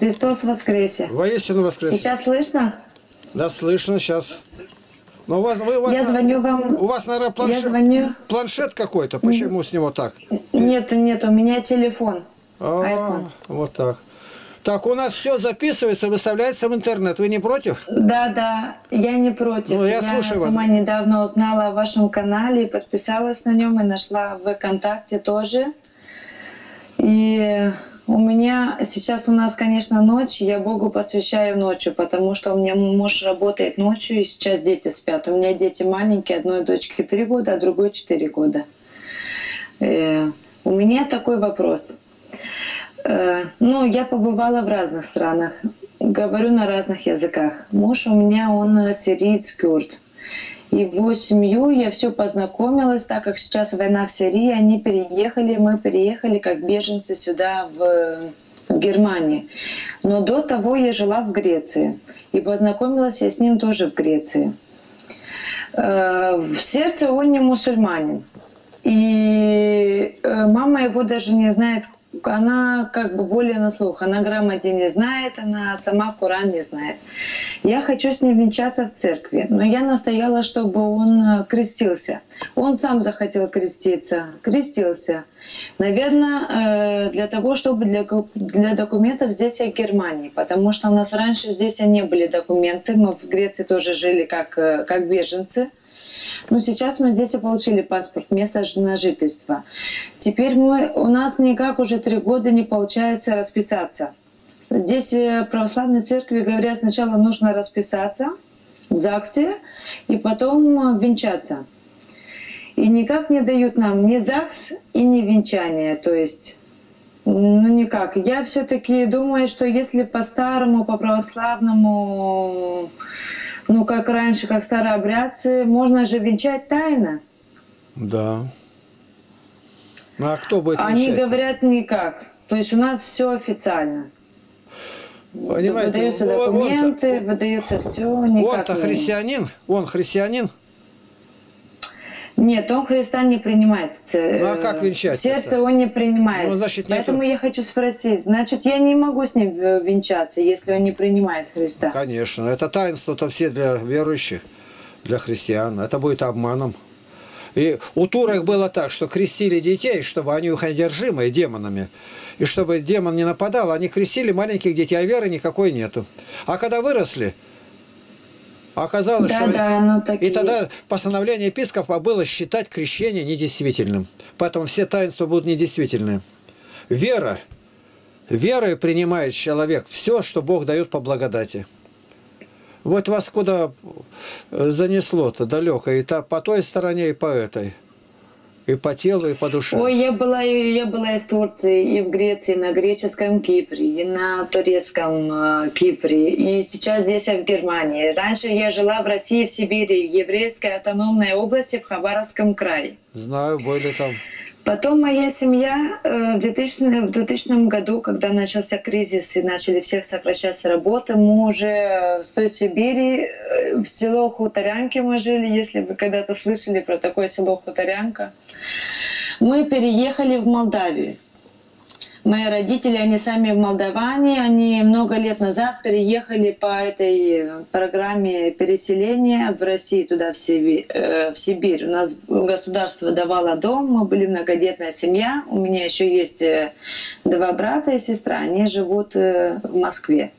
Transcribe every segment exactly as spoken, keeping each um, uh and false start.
Христос воскресе! Воистину воскресе! Сейчас слышно? Да, слышно сейчас. Но у вас, вы, у вас, я звоню вам... У вас, наверное, планшет, я звоню... планшет какой-то. Почему с него так? Нет, нет, у меня телефон. А, iPhone. Вот так. Так, у нас все записывается, выставляется в интернет. Вы не против? Да, да, я не против. Ну, я я слушаю сама вас. недавно узнала о вашем канале, подписалась на нем и нашла в ВКонтакте тоже. И у меня сейчас у нас, конечно, ночь, я Богу посвящаю ночью, потому что у меня муж работает ночью, и сейчас дети спят. У меня дети маленькие, одной дочке три года, а другой четыре года. И у меня такой вопрос. Ну, я побывала в разных странах, говорю на разных языках. Муж у меня, он сириец, курд. И в семью я все познакомилась, так как сейчас война в Сирии, они переехали, мы переехали как беженцы сюда, в, в Германию. Но до того я жила в Греции, и познакомилась я с ним тоже в Греции. В сердце он не мусульманин. И мама его даже не знает, она как бы более на слух, она грамоте не знает, она сама Коран не знает. Я хочу с ним венчаться в церкви, но я настояла, чтобы он крестился. Он сам захотел креститься, крестился. Наверное, для того, чтобы для, для документов здесь, в Германии, потому что у нас раньше здесь не были документы, мы в Греции тоже жили как, как беженцы. Но сейчас мы здесь и получили паспорт, место на жительство. Теперь мы, у нас никак уже три года не получается расписаться. Здесь в православной церкви говорят, сначала нужно расписаться в ЗАГСе и потом венчаться. И никак не дают нам ни ЗАГС и ни венчание. То есть, ну никак. Я все-таки думаю, что если по-старому, по-православному, ну как раньше, как старообрядцы, можно же венчать тайно. Да. Ну а кто будет венчать? Они говорят никак. То есть у нас все официально. Понимаете, выдаются документы, он, выдается все. Он-то христианин? Он христианин? Нет, он Христа не принимает. Ну а как венчать? Сердце он не принимает. Ну, значит, Поэтому нету... я хочу спросить, значит, я не могу с ним венчаться, если он не принимает Христа? Ну, конечно. Это таинство-то все для верующих, для христиан. Это будет обманом. И у турок было так, что крестили детей, чтобы они их одержимые демонами. И чтобы демон не нападал, они крестили маленьких детей, а веры никакой нету. А когда выросли, оказалось, да, что... Да, оно так и тогда есть. Постановление епископа было считать крещение недействительным. Поэтому все таинства будут недействительны. Вера. Верой принимает человек все, что Бог дает по благодати. Вот вас куда занесло-то далеко, и по той стороне, и по этой. И по телу, и по душе. Ой, я была, я была и в Турции, и в Греции, на греческом Кипре, и на турецком э, Кипре, и сейчас здесь, в Германии. Раньше я жила в России, в Сибири, в еврейской автономной области, в Хабаровском крае. Знаю, были там. Потом моя семья э, в двухтысячном году, когда начался кризис и начали всех сокращать работы, мы уже с той Сибири, э, в село Хуторянки мы жили, если вы когда-то слышали про такое село Хуторянка. Мы переехали в Молдавию. Мои родители, они сами в Молдаване, они много лет назад переехали по этой программе переселения в Россию, туда, в Сибирь. В Сибирь. У нас государство давало дом, мы были многодетная семья, у меня еще есть два брата и сестра, они живут в Москве.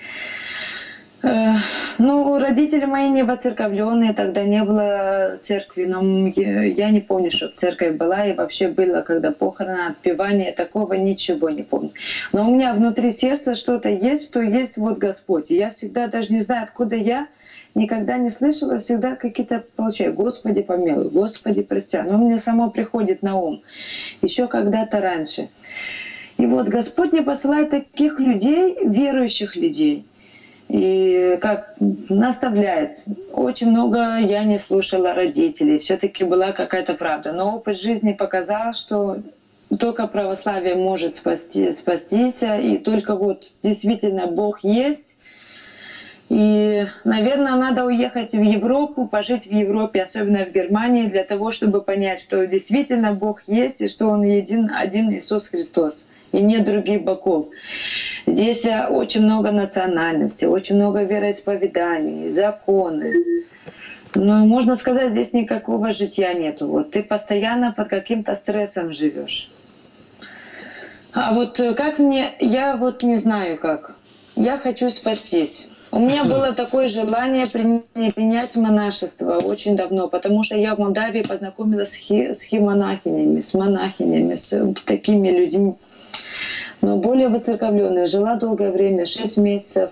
Ну, родители мои не воцерковленные, тогда не было церкви, но я не помню, чтобы церковь была, и вообще было, когда похороны, отпевание, такого ничего не помню. Но у меня внутри сердца что-то есть, что есть вот Господь. И я всегда даже не знаю, откуда я, никогда не слышала, всегда какие-то получаю: Господи помилуй, Господи прости. Но мне само приходит на ум, еще когда-то раньше. И вот Господь мне посылает таких людей, верующих людей, и как наставляет. Очень много я не слушала родителей, все-таки была какая-то правда. Но опыт жизни показал, что только православие может спасти, спастись, и только вот действительно Бог есть. И, наверное, надо уехать в Европу, пожить в Европе, особенно в Германии, для того, чтобы понять, что действительно Бог есть, и что Он един, один Иисус Христос, и нет других богов. Здесь э, очень много национальностей, очень много вероисповеданий, законы. Но можно сказать, здесь никакого житья нету. Вот ты постоянно под каким-то стрессом живешь. А вот э, как мне, я вот не знаю как. Я хочу спастись. У меня было такое желание принять монашество очень давно, потому что я в Молдавии познакомилась с, хи, с химонахинями, с монахинями, с такими людьми, но более выцерковленные. Жила долгое время, шесть месяцев,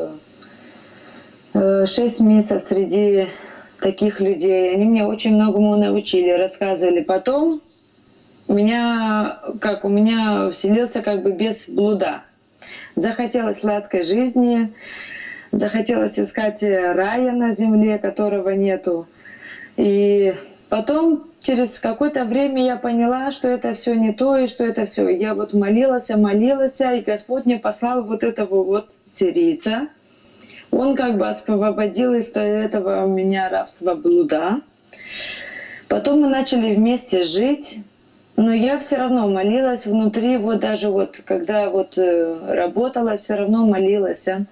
шесть месяцев среди таких людей. Они меня очень многому научили, рассказывали. Потом у меня, как, у меня вселился как бы без блуда. Захотелось сладкой жизни, захотелось искать рая на земле, которого нету. И потом, через какое-то время я поняла, что это все не то, и что это все. Я вот молилась, молилась, и Господь мне послал вот этого вот сирийца. Он как бы освободил из этого меня рабства блуда. Потом мы начали вместе жить. Но я все равно молилась внутри, вот даже вот, когда вот э, работала, все равно молилась. А?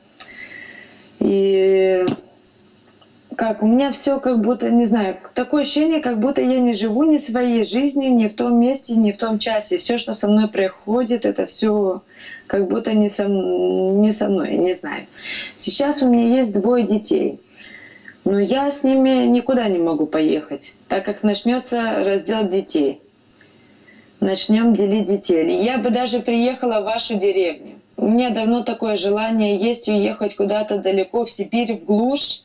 И как у меня все как будто, не знаю, такое ощущение, как будто я не живу ни своей жизнью, ни в том месте, ни в том часе. Все, что со мной происходит, это все как будто не со, не со мной, не знаю. Сейчас у меня есть двое детей. Но я с ними никуда не могу поехать, так как начнется раздел детей. Начнем делить детей. Я бы даже приехала в вашу деревню. У меня давно такое желание есть уехать куда-то далеко, в Сибирь, в глушь.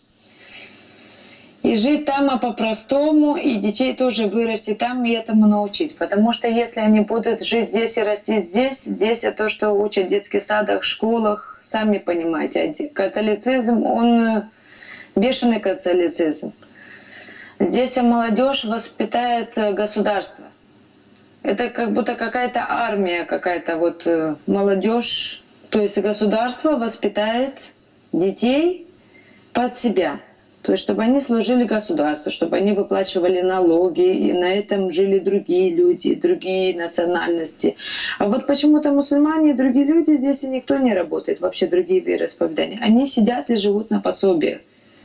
И жить там, а по-простому, и детей тоже вырасти там и этому научить. Потому что если они будут жить здесь и расти здесь, здесь это то, что учат в детских садах, школах, сами понимаете. Католицизм, он бешеный католицизм. Здесь молодежь воспитает государство. Это как будто какая-то армия, какая-то вот молодежь. То есть государство воспитает детей под себя. То есть чтобы они служили государству, чтобы они выплачивали налоги, и на этом жили другие люди, другие национальности. А вот почему-то мусульмане и другие люди, здесь и никто не работает, вообще другие вероисповедания. Они сидят и живут на пособиях.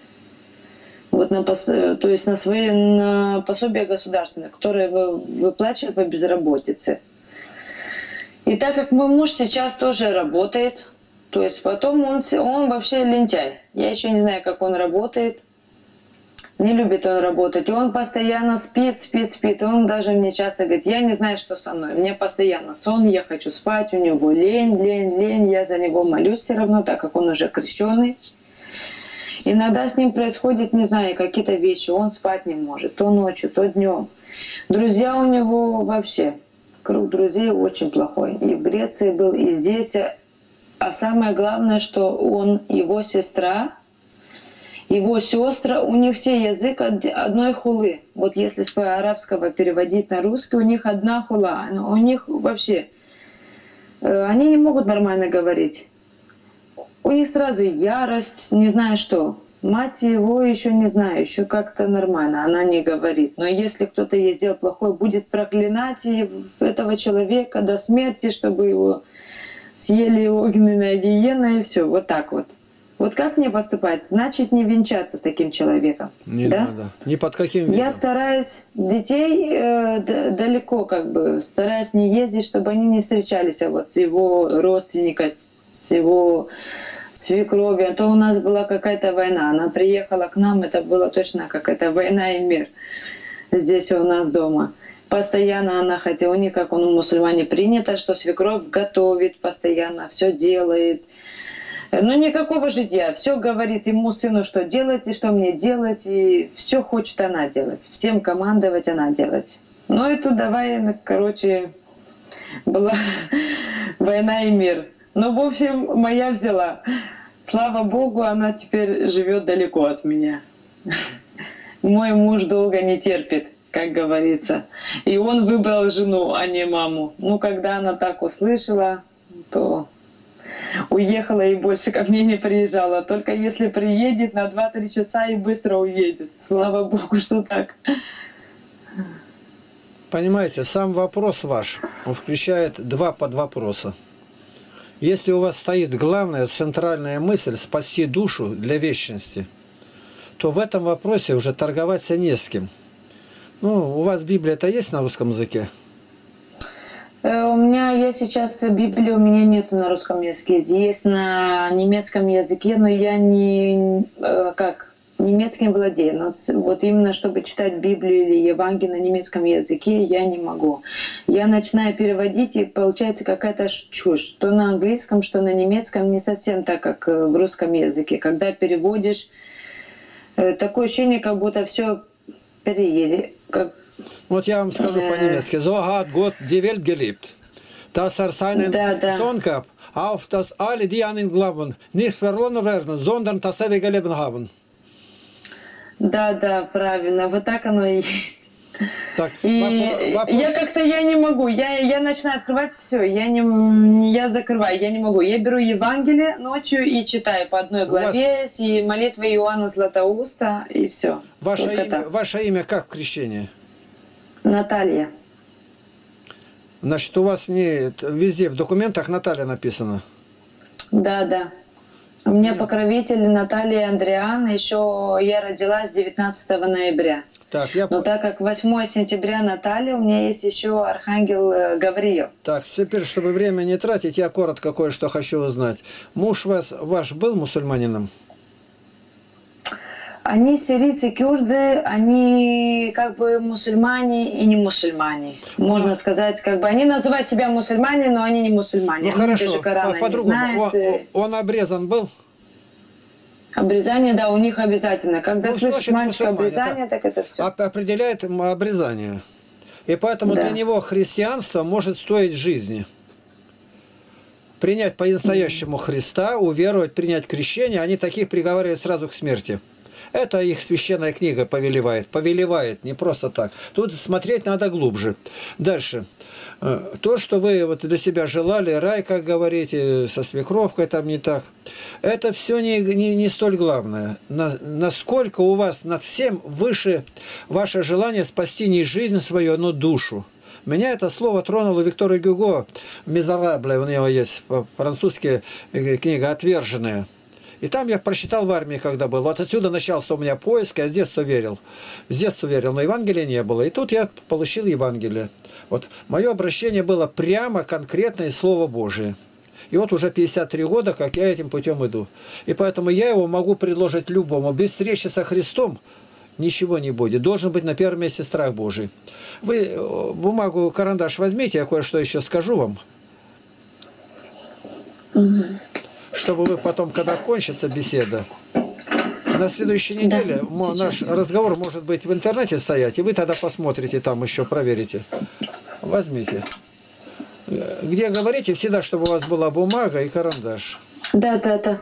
Вот на пос... То есть на свои на пособия государственные, которые выплачивают по безработице. И так как мой муж сейчас тоже работает, то есть потом он, он вообще лентяй. Я еще не знаю, как он работает. Не любит он работать. И он постоянно спит, спит, спит. И он даже мне часто говорит, я не знаю, что со мной. Мне постоянно сон, я хочу спать, у него лень, лень, лень. Я за него молюсь все равно, так как он уже крещеный. Иногда с ним происходит, не знаю, какие-то вещи. Он спать не может, то ночью, то днем. Друзья у него вообще, круг друзей очень плохой. И в Греции был, и здесь. А самое главное, что он, его сестра, его сестры, у них все язык одной хулы. Вот если с арабского переводить на русский, у них одна хула. У них вообще, они не могут нормально говорить. У них сразу ярость, не знаю что. Мать его еще не знаю, еще как-то нормально, она не говорит. Но если кто-то ей сделал плохое, будет проклинать этого человека до смерти, чтобы его съели огненная гиена и все. Вот так вот. Вот как мне поступать? Значит, не венчаться с таким человеком. Не да? надо. Ни под каким видом. Я стараюсь детей э, далеко, как бы, стараюсь не ездить, чтобы они не встречались а вот с его родственниками, с его свекровью. А то у нас была какая-то война. Она приехала к нам, это была точно какая-то война и мир здесь у нас дома. Постоянно она хотела, у них, как у мусульмане принято, что свекровь готовит постоянно, все делает. Но никакого житья. Все говорит ему, сыну, что делать и что мне делать. И все хочет она делать. Всем командовать она делать. Ну и тут давай, короче, была война и мир. Ну, в общем, моя взяла. Слава Богу, она теперь живет далеко от меня. Мой муж долго не терпит, как говорится. И он выбрал жену, а не маму. Ну, когда она так услышала, то уехала и больше ко мне не приезжала. Только если приедет на два-три часа и быстро уедет. Слава Богу, что так. Понимаете, сам вопрос ваш, он включает два подвопроса. Если у вас стоит главная центральная мысль спасти душу для вечности, то в этом вопросе уже торговаться не с кем. Ну, у вас Библия-то есть на русском языке? Э, У меня есть сейчас Библия, у меня нету на русском языке. Есть на немецком языке, но я не э, как немецким владею. Но ц- вот именно чтобы читать Библию или Евангелие на немецком языке я не могу. Я начинаю переводить, и получается какая-то ш- чушь. Что на английском, что на немецком не совсем так, как э, в русском языке. Когда переводишь, э, такое ощущение, как будто все переели. Как, Вот я вам скажу э, по-немецки. So hat Gott die Welt geliebt, dass er seinen да, да. Sohn gab, auf dass alle, die an ihn glauben, nicht verloren werden, sondern das ewige Leben haben. Да, да, правильно. Вот так оно и есть. Так, И воп- вопрос. я как-то я не могу. Я, я начинаю открывать все. Я не я закрываю, я не могу. Я беру Евангелие ночью и читаю по одной У вас главе, и молитва Иоанна Златоуста, и все. ваше Только имя, так. ваше имя как в крещении? Наталья. Значит, у вас не везде в документах Наталья написано. Да, да. У меня Нет. покровитель Наталья Андриана. Еще я родилась девятнадцатого ноября. Так, я... Но так как восьмого сентября Наталья, у меня есть еще архангел э, Гавриил. Так, теперь, чтобы время не тратить, я коротко кое-что хочу узнать. Муж вас, ваш был мусульманином? Они сирийцы, кюрды, они как бы мусульмане и не мусульмане. Можно сказать, как бы они называют себя мусульмане, но они не мусульмане. Ну Они хорошо, даже Корана не по-другому. знают. Он, он обрезан был? Обрезание, да, у них обязательно. Когда Ну, слышишь значит, мальчика мусульмане, обрезание, так это все. Оп- Определяет ему обрезание. И поэтому Да. для него христианство может стоить жизни. Принять по-настоящему Христа, уверовать, принять крещение, они таких приговаривают сразу к смерти. Это их священная книга повелевает. Повелевает, не просто так. Тут смотреть надо глубже. Дальше. Э, То, что вы вот для себя желали, рай, как говорите, со свекровкой там не так, это все не, не, не столь главное. На- насколько у вас над всем выше ваше желание спасти не жизнь свою, но душу. Меня это слово тронуло Виктора Гюго, «Мизерабле», у него есть по-французски э, книга «Отверженная». И там я прочитал в армии, когда был. Вот отсюда начался у меня поиск, я с детства верил. С детства верил, но Евангелия не было. И тут я получил Евангелие. Вот мое обращение было прямо, конкретно из Слова Божие. И вот уже пятьдесят три года, как я этим путем иду. И поэтому я его могу предложить любому. Без встречи со Христом ничего не будет. Должен быть на первом месте страх Божий. Вы э, бумагу, карандаш возьмите, я кое-что еще скажу вам. Мгм. Чтобы вы потом, когда кончится беседа, на следующей неделе Да, мо- наш сейчас. разговор может быть в интернете стоять, и вы тогда посмотрите, там еще проверите. Возьмите. Э, Где говорите, всегда, чтобы у вас была бумага и карандаш. Да, да, да.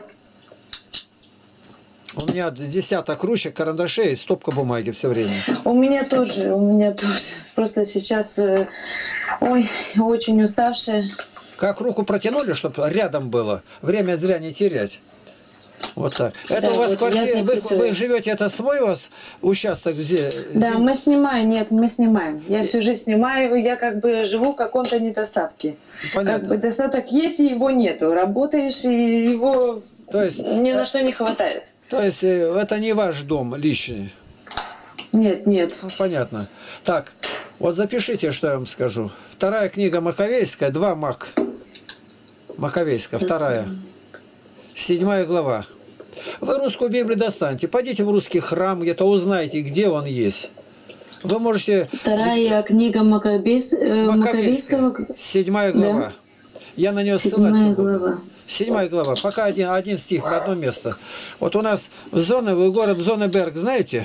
У меня десяток ручек, карандашей и стопка бумаги все время. У меня тоже, у меня тоже. Просто сейчас, э, ой, очень уставшая. Как руку протянули, чтобы рядом было, время зря не терять. Вот так. Это Да, у вас вот квартира, я вы, записываю. вы живете, это свой у вас участок? Где, Да, мы снимаем, нет, мы снимаем. Я всю жизнь снимаю, я как бы живу в каком-то недостатке. Понятно. Как бы достаток есть, и его нету. Работаешь, и его То есть, ни на что не хватает. то есть э, это не ваш дом личный? Нет, нет. Ну, понятно. Так, вот запишите, что я вам скажу. Вторая книга Маковейская, два Мак. Маковейская, вторая. Седьмая глава. Вы русскую Библию достаньте, пойдите в русский храм, где-то узнайте, где он есть. Вы можете... Вторая книга Макабейс, э, Маковейского. Седьмая глава. Да. Я на нее Седьмая ссылаться буду. глава. Седьмая глава. Пока один, один стих на одно место. Вот у нас в Зоновый город Зоннеберг, знаете?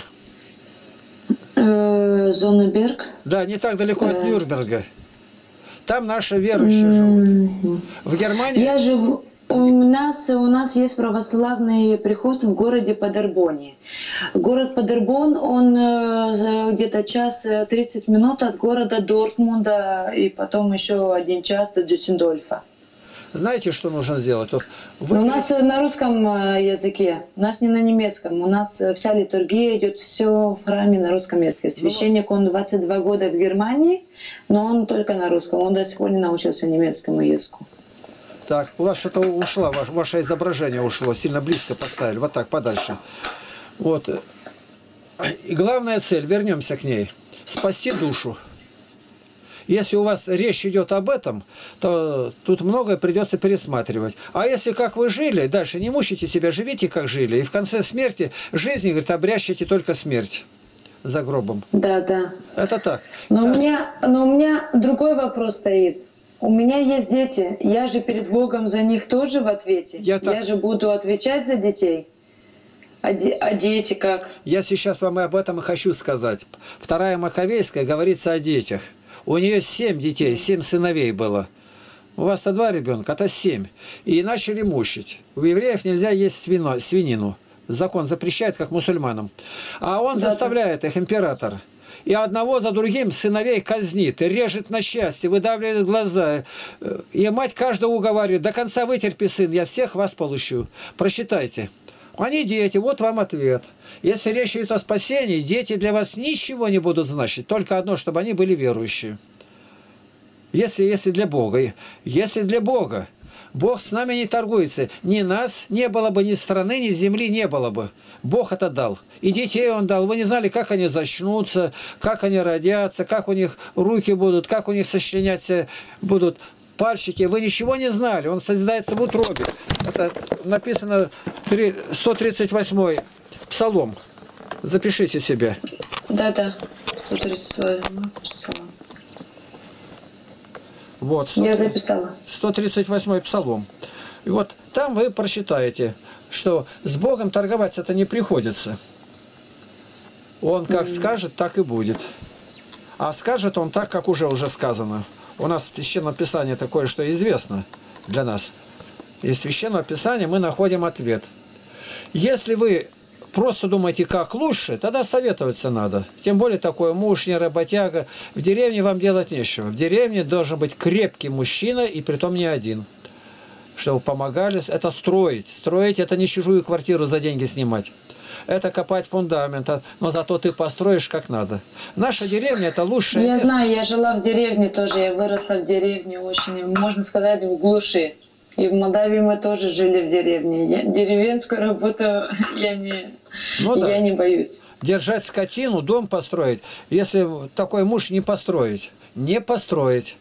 Э, Зоннеберг. Да, не так далеко от Э. Нюрнберга. Там наши верующие живут. М, В Германии... Я живу. У нас, у нас есть православный приход в городе Падербоне. Город Падербон, он э, где-то час э, тридцать минут от города Дортмунда, и потом еще один час до Дюссендорфа. Знаете, что нужно сделать? Вот Но вы... у нас э, на русском э, языке, у нас не на немецком. У нас э, вся литургия идет все в храме на русском языке. Священник, он двадцать два года в Германии, но он только на русском. Он до сих пор не научился немецкому языку. Так, у вас что-то ушло, ваше, ваше изображение ушло, сильно близко поставили, вот так, подальше. Вот. И главная цель, вернемся к ней, спасти душу. Если у вас речь идет об этом, то тут многое придется пересматривать. А если как вы жили, дальше не мучите себя, живите как жили. И в конце смерти, жизни, говорит, обрящите только смерть за гробом. Да, да. Это так. Но, так. У меня, но у меня другой вопрос стоит. У меня есть дети. Я же перед Богом за них тоже в ответе. Я, так... я же буду отвечать за детей. А, де... а дети как? Я сейчас вам и об этом и хочу сказать. Вторая Маковейская говорится о детях. У нее семь детей, семь сыновей было. У вас-то два ребенка, это семь. И начали мучить. У евреев нельзя есть свино, свинину. Закон запрещает, как мусульманам. А он да, заставляет их, император. И одного за другим сыновей казнит, и режет на части, выдавливает глаза. И мать каждого уговаривает: до конца вытерпи, сын, я всех вас получу. Просчитайте. Они дети, вот вам ответ. Если речь идет о спасении, дети для вас ничего не будут значить. Только одно, чтобы они были верующие. Если, если для Бога. Если для Бога. Бог с нами не торгуется. Ни нас не было бы, ни страны, ни земли не было бы. Бог это дал. И детей Он дал. Вы не знали, как они зачнутся, как они родятся, как у них руки будут, как у них сочленяться будут пальчики. Вы ничего не знали. Он созидается в утробе. Это написано сто тридцать восьмой Псалом. Запишите себе. Да-да. сто тридцать восьмой Псалом. Вот, я записала. сто тридцать восьмой Псалом. И вот там вы прочитаете, что с Богом торговаться это не приходится. Он как mm. скажет, так и будет. А скажет Он так, как уже уже сказано. У нас в Священном Писании такое, что известно для нас. Из Священного Писания мы находим ответ. Если вы просто думаете, как лучше, тогда советоваться надо. Тем более такой муж, не работяга. В деревне вам делать нечего. В деревне должен быть крепкий мужчина, и притом не один. Чтобы помогали. Это строить. Строить — это не чужую квартиру за деньги снимать. Это копать фундамент. Но зато ты построишь как надо. Наша деревня — это лучшее Я место. знаю, я жила в деревне тоже. Я выросла в деревне очень, можно сказать, в глуши. И в Молдавии мы тоже жили в деревне. Я, деревенскую работу я не, ну, да. я не боюсь. Держать скотину, дом построить. Если такой муж не построить. Не построить.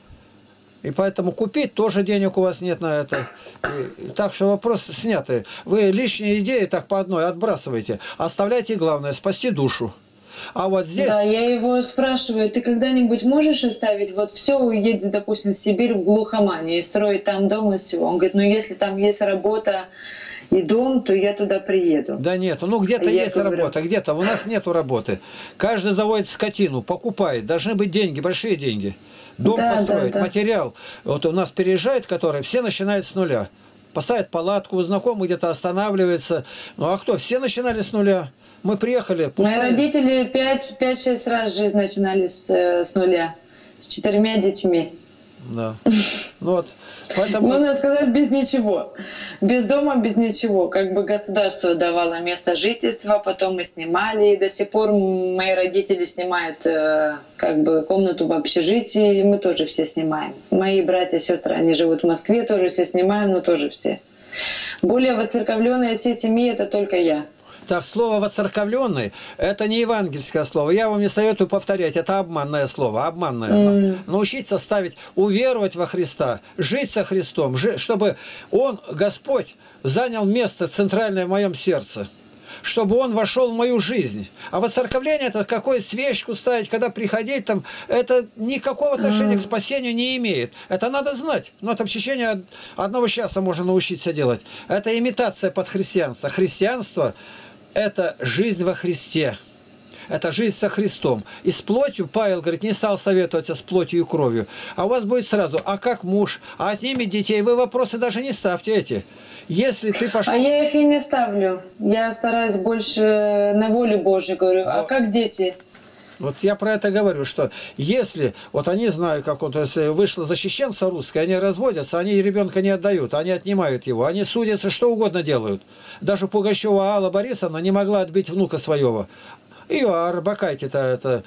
И поэтому купить тоже денег у вас нет на это. И, так что вопрос снятый. Вы лишние идеи так по одной отбрасываете. Оставляйте главное — спасти душу. А вот здесь... Да, я его спрашиваю: ты когда-нибудь можешь оставить вот все, уедет, допустим, в Сибирь, в глухомане, и строить там дом и всего? Он говорит: ну если там есть работа и дом, то я туда приеду. Да нет, ну где-то есть говорю... работа, где-то. У нас нету работы. Каждый заводит скотину, покупает. Должны быть деньги, большие деньги. Дом да, построить, да, да. материал. Вот у нас переезжает, который, все начинают с нуля. Поставят палатку, у знакомых где-то останавливается. Ну а кто? Все начинали с нуля. Мы приехали... Пустая... Мои родители пять-шесть раз жизнь начинали с, с нуля. С четырьмя детьми. Да. Ну, вот, поэтому... Можно сказать, без ничего. Без дома, без ничего. Как бы государство давало место жительства, потом мы снимали. И до сих пор мои родители снимают э, как бы комнату в общежитии. И мы тоже все снимаем. Мои братья и сестры, они живут в Москве, тоже все снимаем, но тоже все. Более воцерковленные всей семьи — это только я. Так, слово «воцерковленный» — это не евангельское слово. Я вам не советую повторять. Это обманное слово. Обманное. Mm. Научиться ставить, уверовать во Христа, жить со Христом, чтобы Он, Господь, занял место центральное в моем сердце. Чтобы Он вошел в мою жизнь. А воцерковление — это какую свечку ставить, когда приходить там, это никакого отношения mm. к спасению не имеет. Это надо знать. Но это в течение одного часа можно научиться делать. Это имитация под христианство. Христианство — это жизнь во Христе. Это жизнь со Христом. И с плотью, Павел говорит, не стал советоваться с плотью и кровью. А у вас будет сразу: а как муж? А отнимет детей? Вы вопросы даже не ставьте эти. Если ты пошел... А я их и не ставлю. Я стараюсь больше на волю Божью говорю. А как дети? Вот я про это говорю, что если, вот они знают, как вот, если вышла защищенца русская, они разводятся, они ребенка не отдают, они отнимают его, они судятся, что угодно делают. Даже Пугачева Алла Борисовна не могла отбить внука своего. Ее Арбакайте-то это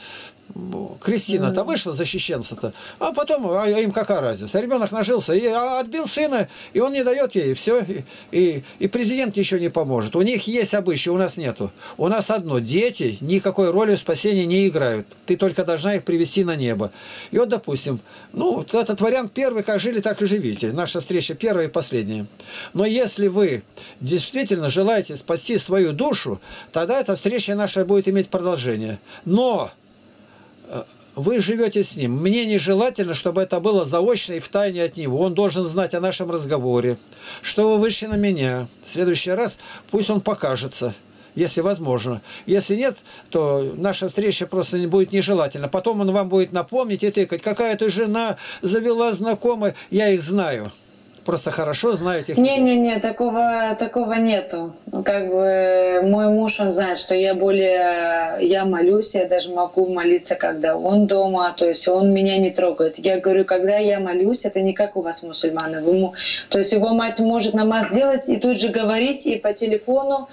Кристина-то вышла, защищенца-то, а потом, а им какая разница? Ребенок нажился, и отбил сына, и он не дает ей, и все. И, и, и президент ничего не поможет. У них есть обычаи, у нас нету. У нас одно, дети никакой роли в спасении не играют. Ты только должна их привести на небо. И вот, допустим, ну, вот этот вариант первый, как жили, так и живите. Наша встреча первая и последняя. Но если вы действительно желаете спасти свою душу, тогда эта встреча наша будет иметь продолжение. Но вы живете с ним. Мне нежелательно, чтобы это было заочно и втайне от него. Он должен знать о нашем разговоре, что вы вышли на меня. В следующий раз пусть он покажется, если возможно. Если нет, то наша встреча просто будет нежелательна. Потом он вам будет напомнить и тыкать. Какая ты жена завела знакомая. Я их знаю. Просто хорошо знаю этих людей. Не-не-не, такого, такого нету. Как бы мой муж, он знает, что я более, я молюсь, я даже могу молиться, когда он дома, то есть он меня не трогает. Я говорю, когда я молюсь, это не как у вас, мусульманы. Вы, то есть его мать может намаз сделать и тут же говорить, и по телефону,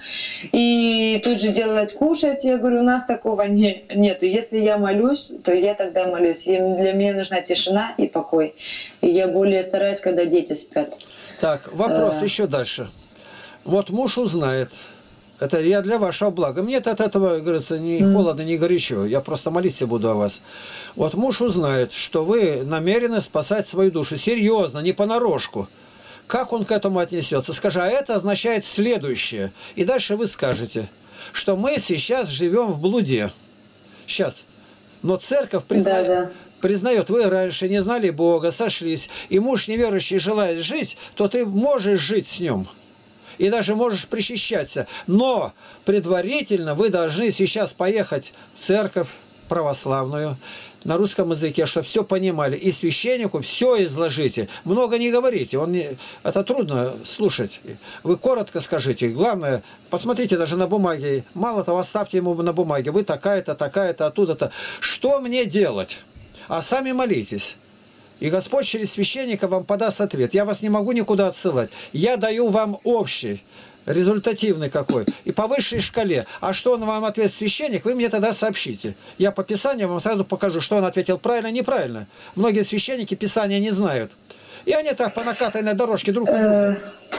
и тут же делать кушать. Я говорю, у нас такого не, нету. Если я молюсь, то я тогда молюсь. И для меня нужна тишина и покой. И я более стараюсь, когда дети спят. Так, вопрос а... еще дальше. Вот муж узнает. Это я для вашего блага. Мне от этого, говорится, ни mm. холодно, ни горячо. Я просто молиться буду о вас. Вот муж узнает, что вы намерены спасать свою душу. Серьезно, не понарошку. Как он к этому отнесется? Скажи, а это означает следующее. И дальше вы скажете, что мы сейчас живем в блуде. Сейчас. Но церковь признает... Да, да. Признает, вы раньше не знали Бога, сошлись, и муж неверующий желает жить, то ты можешь жить с ним. И даже можешь причащаться. Но предварительно вы должны сейчас поехать в церковь православную на русском языке, чтобы все понимали. И священнику все изложите. Много не говорите. Он не... Это трудно слушать. Вы коротко скажите. Главное, посмотрите даже на бумаге. Мало того, оставьте ему на бумаге. Вы такая-то, такая-то, оттуда-то. Что мне делать? А сами молитесь. И Господь через священника вам подаст ответ. Я вас не могу никуда отсылать. Я даю вам общий, результативный какой. И по высшей шкале. А что он вам ответит священник, вы мне тогда сообщите. Я по Писанию вам сразу покажу, что он ответил правильно, неправильно. Многие священники Писания не знают. И они так по накатанной дорожке друг у друга.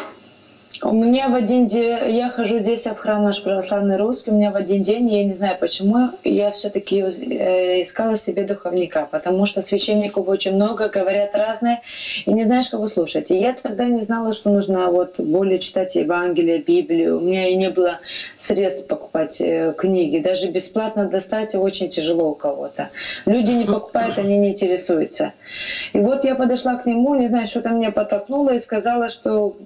У меня в один день, я хожу здесь в храм наш православный русский, у меня в один день, я не знаю почему, я все-таки искала себе духовника, потому что священников очень много, говорят разные, и не знаешь, кого слушать. И я тогда не знала, что нужно вот более читать Евангелие, Библию. У меня и не было средств покупать книги, даже бесплатно достать очень тяжело у кого-то. Люди не покупают, они не интересуются. И вот я подошла к нему, не знаю, что-то меня подтолкнуло и сказала, что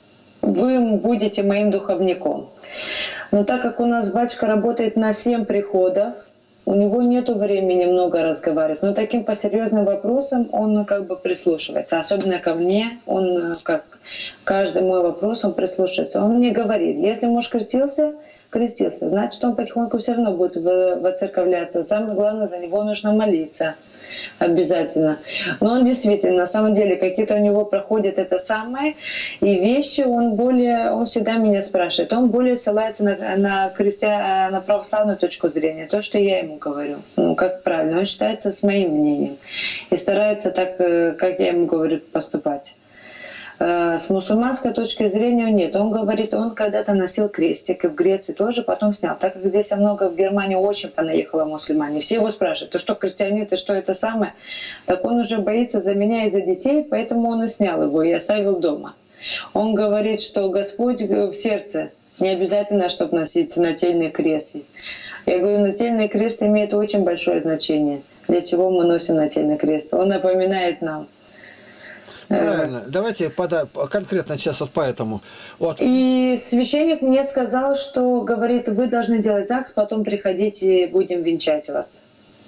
вы будете моим духовником. Но так как у нас батюшка работает на семь приходов, у него нет времени много разговаривать. Но таким по серьезным вопросам он как бы прислушивается. Особенно ко мне, он как каждый мой вопрос, он прислушивается. Он мне говорит, если муж крестился, крестился, значит, он потихоньку все равно будет воцерковляться. Самое главное, за него нужно молиться. Обязательно. Но он действительно, на самом деле, какие-то у него проходят это самое, и вещи он более, он всегда меня спрашивает, он более ссылается на, на, христиан, на православную точку зрения, то, что я ему говорю, ну, как правильно, он считается с моим мнением и старается так, как я ему говорю, поступать. С мусульманской точки зрения нет. Он говорит, он когда-то носил крестик, и в Греции тоже, потом снял. Так как здесь много, в Германии очень понаехало мусульмане. Все его спрашивают, ты что, христианин, ты что, это самое? Так он уже боится за меня и за детей, поэтому он и снял его и оставил дома. Он говорит, что Господь в сердце, не обязательно, чтобы носить нательный крест. Я говорю, нательный крест имеет очень большое значение. Для чего мы носим нательный крест? Он напоминает нам. Правильно. Давайте пода... конкретно сейчас вот поэтому. Вот. И священник мне сказал, что, говорит, вы должны делать ЗАГС, потом приходите и будем венчать вас.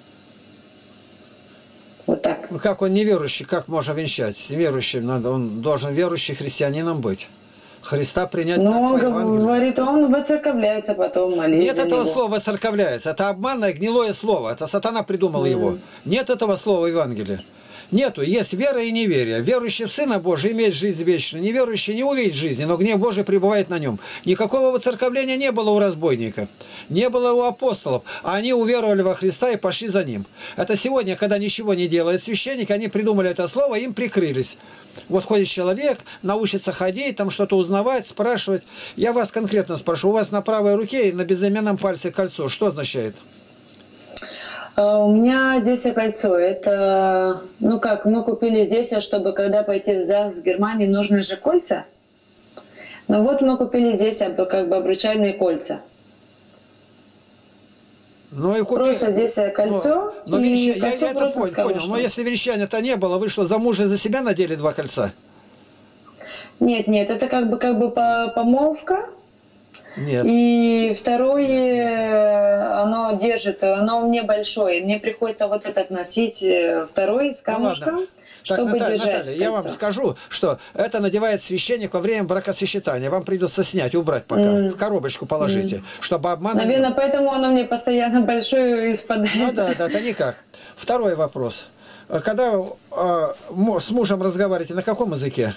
Вот так. Как он неверующий, как можно венчать? Неверующим надо, он должен верующий христианином быть. Христа принять. Но он говорит, он воцерковляется потом, молиться. Нет этого него. слова «воцерковляется». Это обманное гнилое слово. Это сатана придумал mm. его. Нет этого слова в Евангелии. Нету. Есть вера и неверие. Верующий в Сына Божия имеет жизнь вечную. Неверующий не увидит жизни, но гнев Божий пребывает на нем. Никакого воцерковления не было у разбойника. Не было у апостолов. А они уверовали во Христа и пошли за Ним. Это сегодня, когда ничего не делает священник, они придумали это слово, им прикрылись. Вот ходит человек, научится ходить, там что-то узнавать, спрашивать. Я вас конкретно спрошу. У вас на правой руке и на безымянном пальце кольцо. Что означает? У меня здесь кольцо. Это, ну как, мы купили здесь, чтобы когда пойти в ЗАГС в Германии, нужны же кольца. Но вот мы купили здесь как бы обручальные кольца. Ну, и купи... Просто здесь кольцо. Но, но и венча... кольцо я, я это понял, понял. Но если венчания-то не было, вы что, за мужа и за себя надели два кольца? Нет, нет, это как бы, как бы помолвка. Нет. И второе, оно держит, оно мне большое. Мне приходится вот этот носить, второй с камушком, ну, чтобы так, Наталья, держать Наталья, я вам скажу, что это надевает священник во время бракосочетания. Вам придется снять, убрать пока, mm. в коробочку положите, mm. чтобы обман... Наверное, поэтому оно мне постоянно большое испадает. Ну да, да, это никак. Второй вопрос. Когда э, с мужем разговариваете, на каком языке?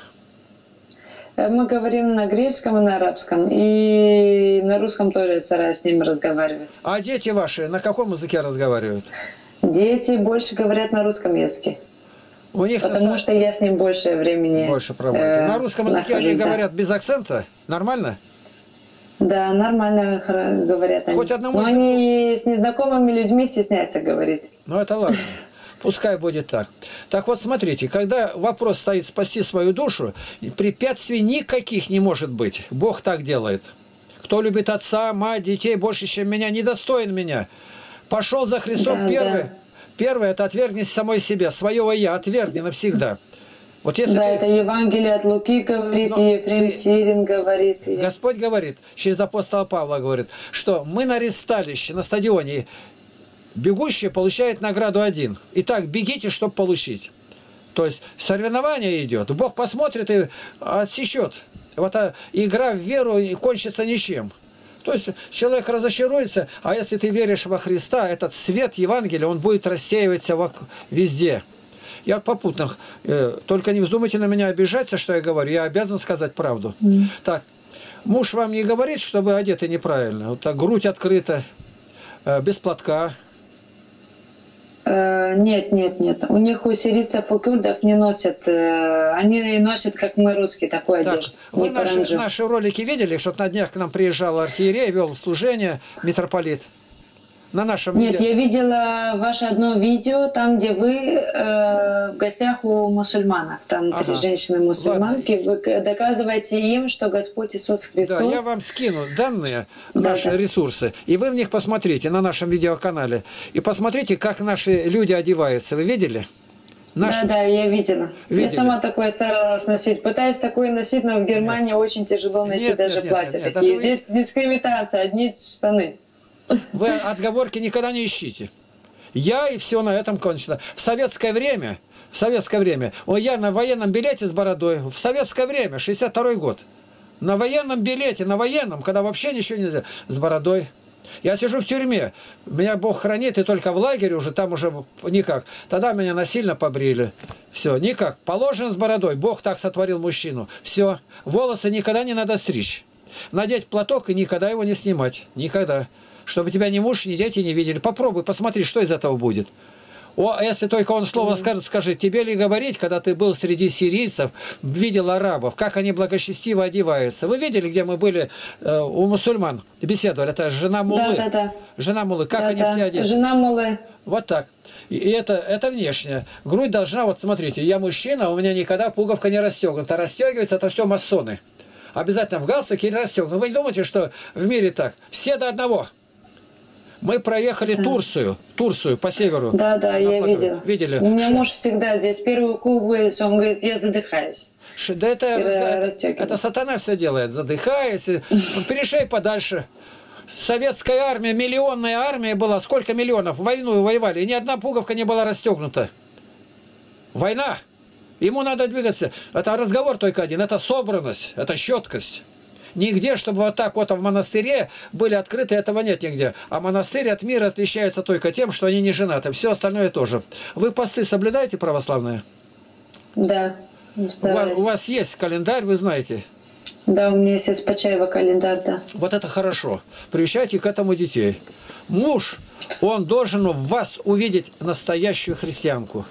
Мы говорим на греческом и на арабском. И на русском тоже стараюсь с ними разговаривать. А дети ваши на каком языке разговаривают? Дети больше говорят на русском языке. У них Потому на... что я с ним больше времени Больше проводите. Э, на русском языке они да. говорят без акцента? Нормально? Да, нормально говорят они. Хоть одному... Но они с незнакомыми людьми стесняются говорить. Ну это ладно. Пускай будет так. Так вот, смотрите, когда вопрос стоит спасти свою душу, препятствий никаких не может быть. Бог так делает. Кто любит отца, мать, детей больше, чем меня, недостоин меня. Пошел за Христом да, первый. Да. Первое, это отвергнись самой себе, своего я, отвергни навсегда. Вот если да, ты... это Евангелие от Луки говорит, и Ефрем ты... Сирин говорит. И... Господь говорит, через апостола Павла говорит, что мы на ресталище, на стадионе, бегущий получает награду один. Итак, бегите, чтобы получить. То есть соревнование идет. Бог посмотрит и отсечет. Вот а игра в веру кончится ничем. То есть человек разочаруется, а если ты веришь во Христа, этот свет Евангелия, он будет рассеиваться везде. Я попутно, э, только не вздумайте на меня обижаться, что я говорю, я обязан сказать правду. Mm. Так, муж вам не говорит, что вы одеты неправильно, вот так грудь открыта, э, без платка. Нет, нет, нет. У них у сирийцев, у курдов не носят. Они носят, как мы, русские, такой так, одежду. Вы наши, наши ролики видели, что на днях к нам приезжал архиерей, вел служение, митрополит? На нашем Нет, видео. я видела ваше одно видео, там, где вы э, в гостях у мусульманов. Там ага. три женщины-мусульманки. Вы доказываете им, что Господь Иисус Христос... Да, я вам скину данные, наши да, ресурсы, и вы в них посмотрите на нашем видеоканале. И посмотрите, как наши люди одеваются. Вы видели? Наши... Да, да, я видела. видели? Я сама такое старалась носить. Пытаюсь такое носить, но в Германии нет. очень тяжело найти нет, даже нет, платья нет, нет, такие. Вы... Здесь дискриминация, одни штаны. Вы отговорки никогда не ищите. Я и все на этом кончено. В советское время, в советское время, ой, я на военном билете с бородой, в советское время, шестьдесят второй год, на военном билете, на военном, когда вообще ничего нельзя, с бородой. Я сижу в тюрьме, меня Бог хранит, и только в лагере уже, там уже никак. Тогда меня насильно побрили. Все, никак. Положено с бородой. Бог так сотворил мужчину. Все. Волосы никогда не надо стричь. Надеть платок и никогда его не снимать. Никогда. Чтобы тебя ни муж, ни дети не видели. Попробуй, посмотри, что из этого будет. О, если только он слово скажет, скажи, тебе ли говорить, когда ты был среди сирийцев, видел арабов, как они благочестиво одеваются. Вы видели, где мы были э, у мусульман, беседовали, это жена Муллы. Да, да, да. Жена Муллы, как да, они да. все одеты. Жена Муллы. Вот так. И это, это внешнее. Грудь должна, вот смотрите, я мужчина, у меня никогда пуговка не расстегнута. Расстегивается, это все масоны. Обязательно в галстуке или расстегнут. Вы не думаете, что в мире так? Все до одного. Мы проехали да. Турцию, Турцию по северу. Да, да, я видела. Видели? У меня муж всегда здесь первую кубу, он говорит, я задыхаюсь. Да это, это, это сатана все делает, задыхаясь, перешей подальше. Советская армия, миллионная армия была, сколько миллионов, войну воевали, и ни одна пуговка не была расстегнута. Война. Ему надо двигаться. Это разговор только один, это собранность, это щеткость. Нигде, чтобы вот так вот в монастыре были открыты, этого нет нигде. А монастырь от мира отличается только тем, что они не женаты. Все остальное тоже. Вы посты соблюдаете православные? Да. У вас, у вас есть календарь, вы знаете? Да, у меня есть из Почаева календарь, да. Вот это хорошо. Приучайте к этому детей. Муж, он должен в вас увидеть настоящую христианку.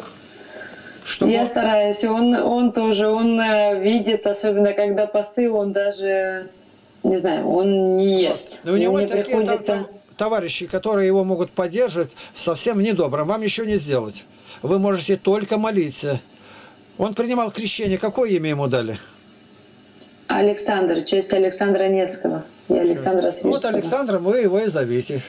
Чтобы... Я стараюсь. Он, он тоже, он э, видит, особенно когда посты, он даже, не знаю, он не ест. Но у него Мне такие приходится... там, товарищи, которые его могут поддерживать, совсем недобрым. Вам еще не сделать. Вы можете только молиться. Он принимал крещение. Какое имя ему дали? Александр, в честь Александра Невского. Я Александра Свирского. Вот Александром вы его и зовите.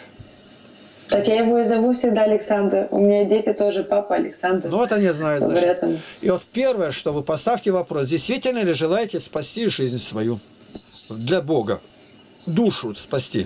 Так я его и зову всегда Александр. У меня дети тоже, папа Александр. Ну вот они знают. Говорят, и вот первое, что вы поставьте вопрос, действительно ли желаете спасти жизнь свою для Бога? Душу спасти.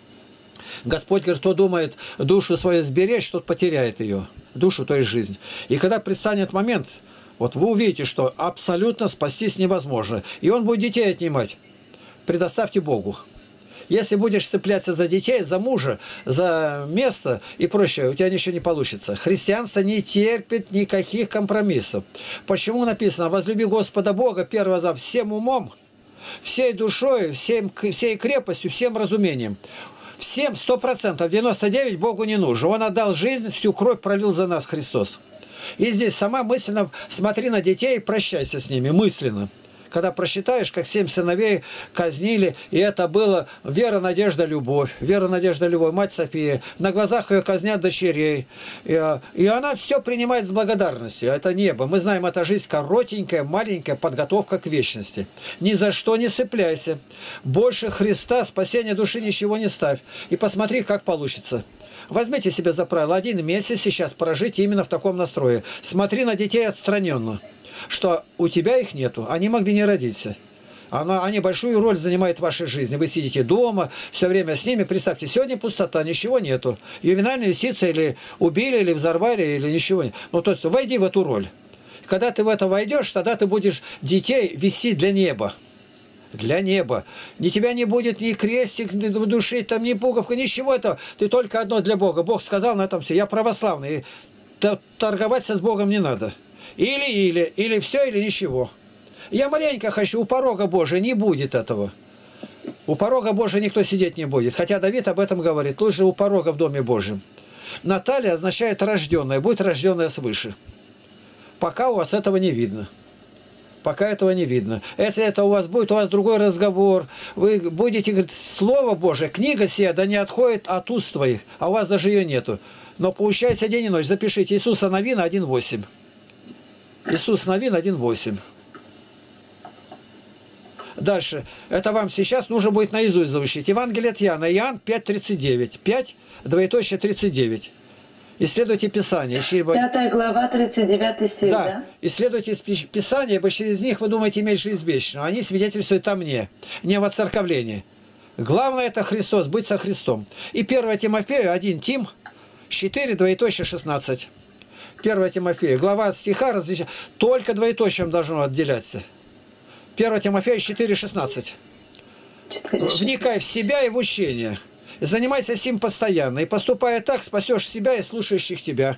Господь говорит, кто думает душу свою сберечь, тот потеряет ее. Душу, то есть жизнь. И когда предстанет момент, вот вы увидите, что абсолютно спастись невозможно. И он будет детей отнимать. Предоставьте Богу. Если будешь цепляться за детей, за мужа, за место и прочее, у тебя ничего не получится. Христианство не терпит никаких компромиссов. Почему написано «Возлюби Господа Бога» первого за всем умом, всей душой, всем, всей крепостью, всем разумением. Всем сто процентов, девяносто девять процентов Богу не нужен. Он отдал жизнь, всю кровь пролил за нас Христос. И здесь сама мысленно смотри на детей и прощайся с ними, мысленно. Когда просчитаешь, как семь сыновей казнили, и это было вера, надежда, любовь. Вера, надежда, любовь. Мать София. На глазах ее казнят дочерей. И, и она все принимает с благодарностью. Это небо. Мы знаем, это жизнь коротенькая, маленькая, подготовка к вечности. Ни за что не цепляйся. Больше Христа, спасения души ничего не ставь. И посмотри, как получится. Возьмите себе за правило один месяц сейчас прожить именно в таком настрое. Смотри на детей отстраненно. Что у тебя их нету, они могли не родиться. Она, они большую роль занимают в вашей жизни. Вы сидите дома, все время с ними. Представьте, сегодня пустота, ничего нету. Ювенальная юстиция или убили, или взорвали, или ничего нет. Ну, то есть, войди в эту роль. Когда ты в это войдешь, тогда ты будешь детей вести для неба. Для неба. Ни тебя не будет ни крестик, ни души, там, ни пуговка, ничего этого. Ты только одно для Бога. Бог сказал на этом все. Я православный. Торговаться с Богом не надо. Или-или, или все, или ничего. Я маленько хочу, у порога Божия не будет этого. У порога Божия никто сидеть не будет. Хотя Давид об этом говорит. Лучше у порога в Доме Божьем. Наталья означает рожденная, будет рожденная свыше. Пока у вас этого не видно. Пока этого не видно. Если это у вас будет, у вас другой разговор. Вы будете говорить, Слово Божие, книга сия, да не отходит от уст твоих, а у вас даже ее нету. Но поучайся день и ночь. Запишите Иисуса Новина один восемь. Иисус Новин один восемь. Дальше. Это вам сейчас нужно будет наизусть заучить. Евангелие от Иоанна. Иоанн пять тридцать девять. пять, двоеточие тридцать девять. Исследуйте Писание. Пятая глава, тридцать девятый стих, да? Да. Исследуйте Писание, ибо через них вы думаете иметь жизнь вечную. Они свидетельствуют о мне, не в отцерковлении. Главное это Христос, быть со Христом. И первое Тимофею, один Тим, четыре, двоеточие шестнадцать. первое Тимофея, глава от стиха различает, только двоеточием должно отделяться. первое Тимофея четыре шестнадцать. Вникай в себя и в учение. Занимайся с ним постоянно. И поступая так, спасешь себя и слушающих тебя.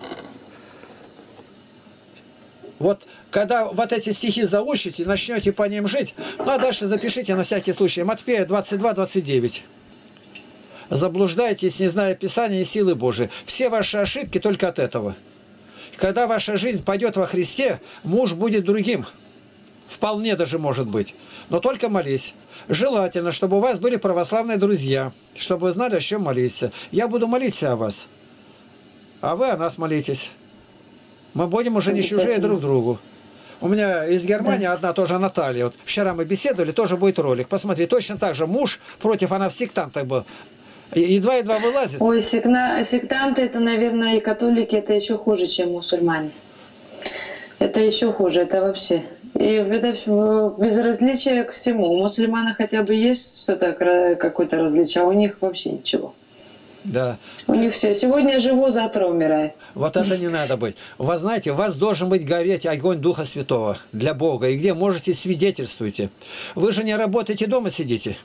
Вот когда вот эти стихи заучите, начнете по ним жить, ну а дальше запишите на всякий случай. Матфея двадцать два двадцать девять. Заблуждайтесь, не зная Писания и силы Божией. Все ваши ошибки только от этого. Когда ваша жизнь пойдет во Христе, муж будет другим. Вполне даже может быть. Но только молись. Желательно, чтобы у вас были православные друзья, чтобы вы знали, о чем молиться. Я буду молиться о вас, а вы о нас молитесь. Мы будем уже не чужие друг другу. У меня из Германии одна тоже Наталья. Вот вчера мы беседовали, тоже будет ролик. Посмотри, точно так же муж против, она в сектантах был. Едва-едва вылазит. Ой, секна... сектанты, это, наверное, и католики, это еще хуже, чем мусульмане. Это еще хуже, это вообще. И это безразличие к всему. У мусульман хотя бы есть что-то, какое-то различие, а у них вообще ничего. Да. У них все. Сегодня живу, завтра умираю. Вот это не надо быть. Вы знаете, у вас должен быть гореть огонь Духа Святого для Бога. И где можете, свидетельствуйте. Вы же не работаете, дома сидите.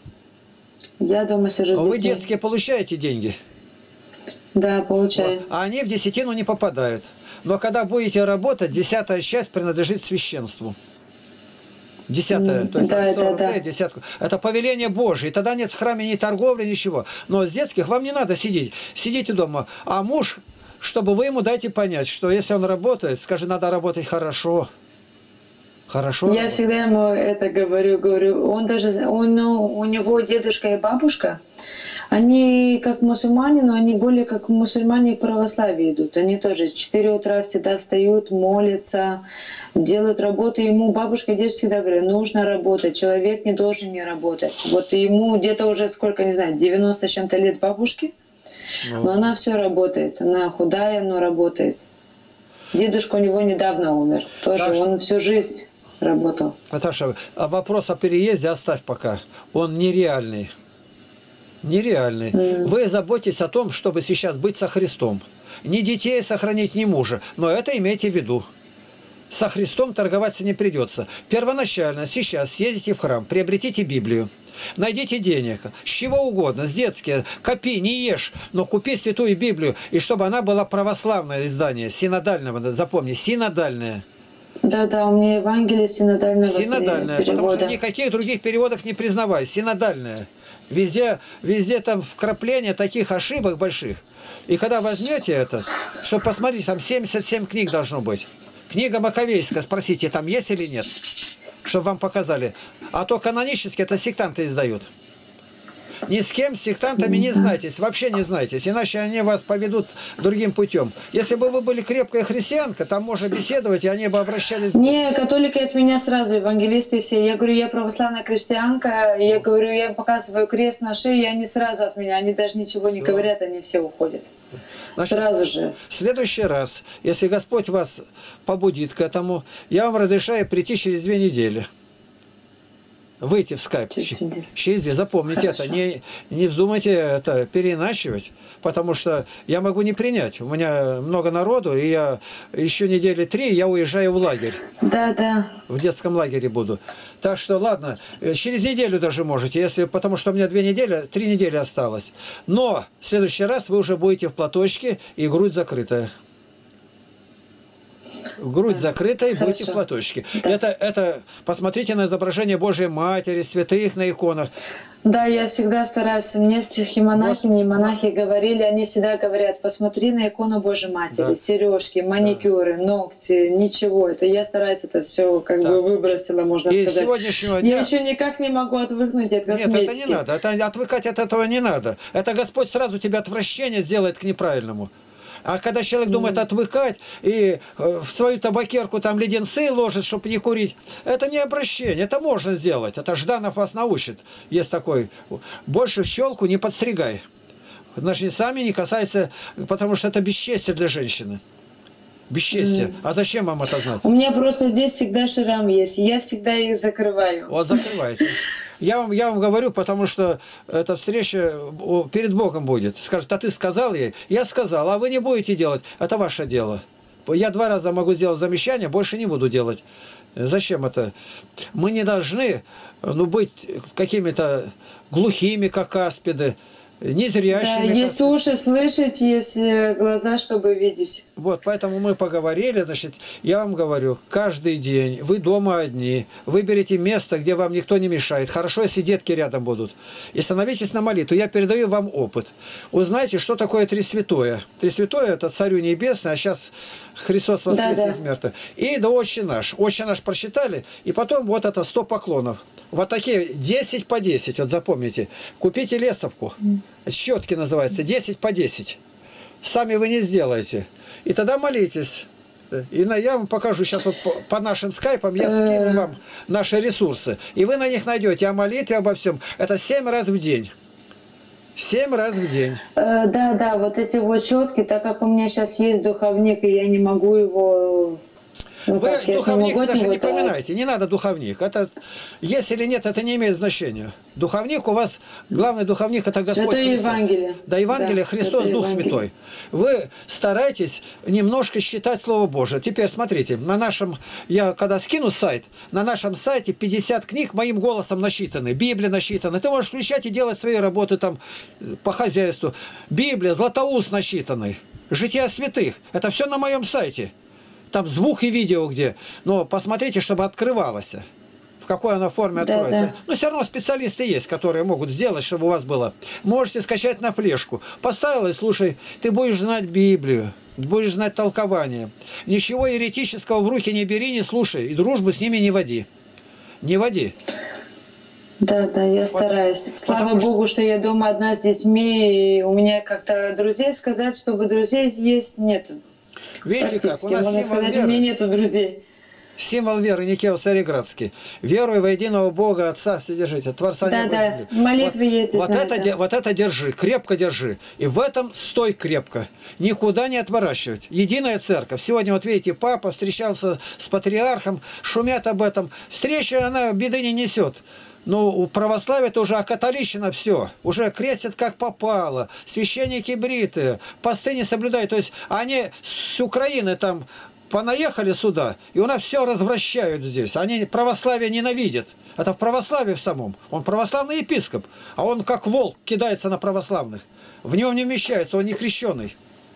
Я дома сижу с Вы детьми. детские получаете деньги? Да, получаю. Вот. А они в десятину не попадают. Но когда будете работать, десятая часть принадлежит священству. Десятая, Mm, то есть да, сто да, рублей, да. десятку. Это повеление Божие. И тогда нет в храме ни торговли, ничего. Но с детских вам не надо сидеть. Сидите дома. А муж, чтобы вы ему дайте понять, что если он работает, скажи, надо работать хорошо. Хорошо. Я работать. всегда ему это говорю, говорю. Он даже, он, ну, у него дедушка и бабушка, они как мусульмане, но они более как мусульмане в православии идут. Они тоже с четыре утра всегда встают, молятся, делают работу. Ему бабушка и дедушка всегда говорят, нужно работать, человек не должен не работать. Вот ему где-то уже сколько, не знаю, девяносто с чем-то лет бабушке, Ну. но она все работает. Она худая, но работает. Дедушка у него недавно умер. Тоже Так что- он всю жизнь работал. Наташа, а вопрос о переезде оставь пока. Он нереальный. Нереальный. Mm. Вы заботитесь о том, чтобы сейчас быть со Христом. Ни детей сохранить, ни мужа. Но это имейте в виду. Со Христом торговаться не придется. Первоначально, сейчас съездите в храм, приобретите Библию. Найдите денег, с чего угодно, с детские, копи, не ешь, но купи Святую Библию, и чтобы она была православное издание, синодального, запомни, синодальное. Да-да, у меня Евангелие синодального Синодальное, перевода. потому что никаких других переводов не признавай, синодальное. Везде, везде там вкрапления таких ошибок больших. И когда возьмете это, чтобы посмотреть, там семьдесят семь книг должно быть. Книга Маковейская, спросите, там есть или нет, чтобы вам показали. А то канонически это сектанты издают. Ни с кем с сектантами не знайтесь, вообще не знайтесь, иначе они вас поведут другим путем. Если бы вы были крепкая христианка, там можно беседовать, и они бы обращались... Не, католики от меня сразу, евангелисты все. Я говорю, я православная христианка, и я говорю, я им показываю крест на шее, и они сразу от меня, они даже ничего не Все. говорят, они все уходят. Значит, Сразу же. в следующий раз, если Господь вас побудит к этому, я вам разрешаю прийти через две недели. Выйти в скайп. Через неделю. Через две. Запомните Хорошо. это. Не, не вздумайте это переиначивать, потому что я могу не принять. У меня много народу, и я еще недели три я уезжаю в лагерь. Да, да. В детском лагере буду. Так что, ладно, э, через неделю даже можете, если, потому что у меня две недели, три недели осталось. Но в следующий раз вы уже будете в платочке и грудь закрытая. Грудь закрытая и будете в платочке. Да. Это, это, посмотрите на изображение Божьей Матери, святых на иконах. Да, я всегда стараюсь. Мне стихи монахини и монахи говорили, они всегда говорят, посмотри на икону Божьей Матери, Да. сережки, маникюры, ногти, ничего. Это я стараюсь это все как Да. бы выбросила, можно И с сказать. сегодняшнего дня... Я еще никак не могу отвыкнуть от косметики. Нет, это не надо. Это, отвыкать от этого не надо. Это Господь сразу тебе отвращение сделает к неправильному. А когда человек думает отвыкать и э, в свою табакерку там леденцы ложит, чтобы не курить, это не обращение, это можно сделать. Это Жданов вас научит. Есть такой. Больше щелку не подстригай. Ножницами не касается, потому что это бесчестие для женщины. Бесчестие. Mm. А зачем вам это знать? У меня просто здесь всегда шрам есть, и я всегда их закрываю. Вот закрывайте. Я вам, я вам говорю, потому что эта встреча перед Богом будет. Скажет, а ты сказал ей? Я сказал, а вы не будете делать. Это ваше дело. Я два раза могу сделать замечание, больше не буду делать. Зачем это? Мы не должны ну, быть какими-то глухими, как аспиды, незрящими. Да, есть уши слышать, есть глаза, чтобы видеть. Вот, поэтому мы поговорили, значит, я вам говорю, каждый день вы дома одни, выберите место, где вам никто не мешает. Хорошо, если детки рядом будут. И становитесь на молитву. Я передаю вам опыт. Узнайте, что такое Тресвятое. Тресвятое – это Царю Небесный, а сейчас Христос воскрес да, да. из мертвых. И да Отче наш. Отче наш прочитали, и потом вот это сто поклонов. Вот такие десять по десять, вот запомните. Купите лестовку, щетки называется, десять по десять. Сами вы не сделаете. И тогда молитесь. И на, я вам покажу сейчас вот по, по нашим скайпам, я скину вам наши ресурсы. И вы на них найдете о молитве, обо всем. Это семь раз в день. Семь раз в день. Э, да, да, вот эти вот щетки, так как у меня сейчас есть духовник, и я не могу его Ну, Вы как, я духовник год даже не не вот, а- поминайте, не надо духовник. Это есть или нет, это не имеет значения. Духовник у вас, главный духовник это Господь Святое Христос. Евангелие. Да, Евангелие, Да, Христос, Святое Дух Евангелие. Святой. Вы старайтесь немножко считать Слово Божие. Теперь смотрите, на нашем, я когда скину сайт, на нашем сайте пятьдесят книг моим голосом насчитаны, Библия насчитана. Ты можешь включать и делать свои работы там по хозяйству. Библия, Златоуст насчитанный, Жития святых. Это все на моем сайте. Там звук и видео где. Но посмотрите, чтобы открывалось. В какой она форме Да, откроется. да. Но все равно специалисты есть, которые могут сделать, чтобы у вас было. Можете скачать на флешку. Поставил и слушай, ты будешь знать Библию, будешь знать толкование. Ничего еретического в руки не бери, не слушай. И дружбу с ними не води. Не води. Да, да, я стараюсь. Слава потому что- Богу, что я дома одна с детьми, и у меня как-то друзей сказать, чтобы друзей есть, нету. Видите, как? У Практически, нас можно символ сказать, у меня веры. нету друзей. Символ веры Никео Цареградский. Веруй во единого Бога, Отца, Вседержителя, Творца Да, неба и да, земли. молитвы вот, я эти вот знаю, это, да. де- вот это держи, крепко держи. И в этом стой крепко. Никуда не отворачивать. Единая церковь. Сегодня, вот видите, папа встречался с патриархом, шумят об этом. Встреча, она беды не несет. Но у православия это уже окатолищено все. Уже крестят как попало. Священники бритые. Посты не соблюдают. То есть они с Украины там понаехали сюда, и у нас все развращают здесь. Они православие ненавидят. Это в православии в самом. Он православный епископ, а он как волк кидается на православных. В нем не вмещается, он не крещеный.